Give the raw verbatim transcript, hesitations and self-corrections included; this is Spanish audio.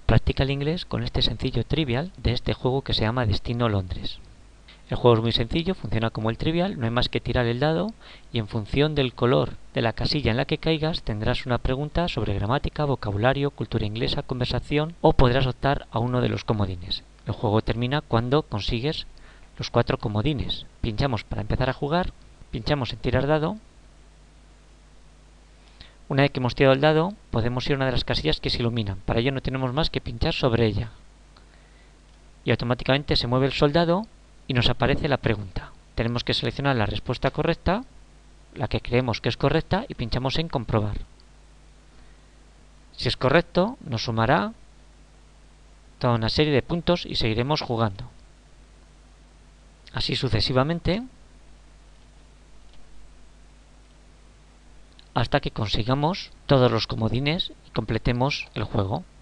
Practica el inglés con este sencillo trivial de este juego que se llama Destino Londres. El juego es muy sencillo, funciona como el trivial, no hay más que tirar el dado y en función del color de la casilla en la que caigas tendrás una pregunta sobre gramática, vocabulario, cultura inglesa, conversación o podrás optar a uno de los comodines. El juego termina cuando consigues los cuatro comodines. Pinchamos para empezar a jugar, pinchamos en tirar dado. Una vez que hemos tirado el dado, podemos ir a una de las casillas que se iluminan. Para ello no tenemos más que pinchar sobre ella. Y automáticamente se mueve el soldado y nos aparece la pregunta. Tenemos que seleccionar la respuesta correcta, la que creemos que es correcta, y pinchamos en comprobar. Si es correcto, nos sumará toda una serie de puntos y seguiremos jugando. Así sucesivamente, hasta que consigamos todos los comodines y completemos el juego.